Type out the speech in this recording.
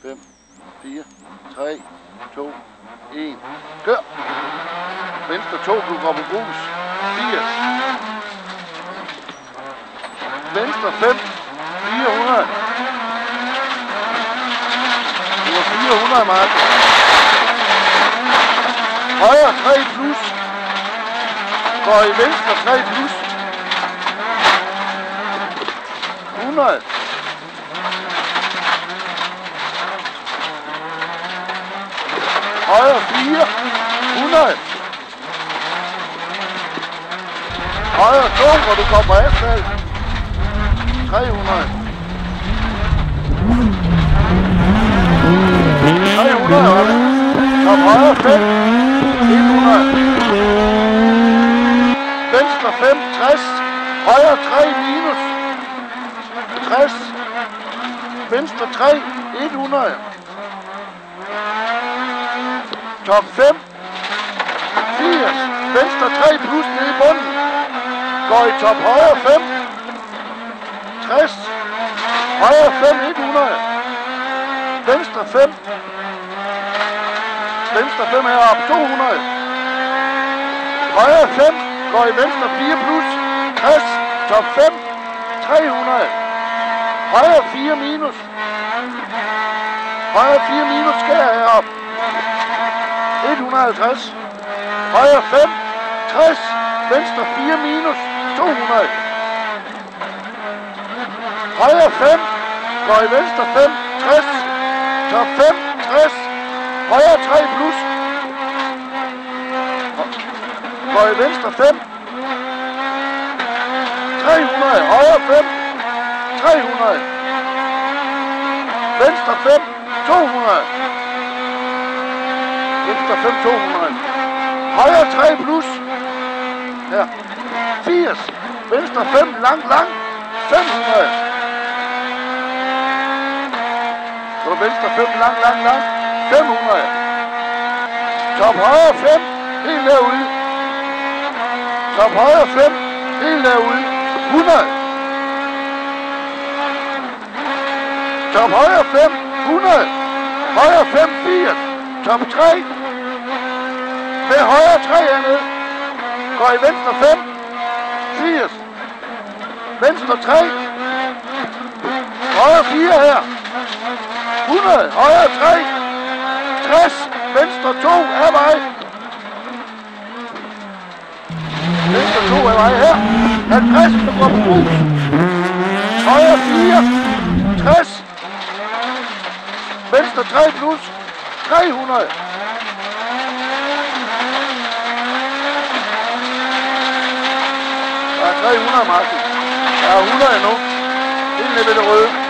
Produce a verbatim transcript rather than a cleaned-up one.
fem, fire, tre, to, en. Kør! Venstre to, du går på grus. firs. Venstre fem, fire hundrede. Du var fire hundrede, Martin. Højre tre plus. Går i venstre tre plus. hundrede. Højre fire. hundrede. Højre to, hvor du kommer på asfalt. tre hundrede. tre hundrede, var det. Kom højre fem. hundrede. Venstre fem, tres. Højre tre minus. tres. Venstre tre, hundrede. Top fem. firs. Venstre tre plus nede i bunden. Går i top højre fem. tres. Højre fem, hundrede. Venstre fem. Venstre fem heroppe, to hundrede. Højre fem. Går i venstre fire plus. tres. Top fem. tre hundrede. Højre fire minus. Højre fire minus skær heroppe. et hundrede og halvtreds. Højre fem. tres. Venstre fire minus. to hundrede. Højre fem. Går i venstre fem. tres. Top fem. tres. Højre tre plus. Går i venstre fem. tre hundrede. Højre fem. tre hundrede. Venstre fem. to hundrede. Venstre fem, to hundrede. Højre tre plus. Her. firs. Venstre fem, lang, lang. fem hundrede. Så venstre fem, lang, lang, lang. fem hundrede. Top højre fem. Helt derude. Top højre fem. Helt derude. hundrede. Top højre fem. hundrede. Højre fem, firs. Top tre. Med højre tre hernede. Går i venstre fem. firs. Venstre tre. Højre fire her. hundrede. Højre tre. tres. Venstre to er vej. Venstre to er vej her. halvtreds. Der går på grus. Højre fire. tres. Venstre tre plus. tre hundrede. Der er tre hundrede, Martin. Der er hundrede nu. Helt nede ved det røde.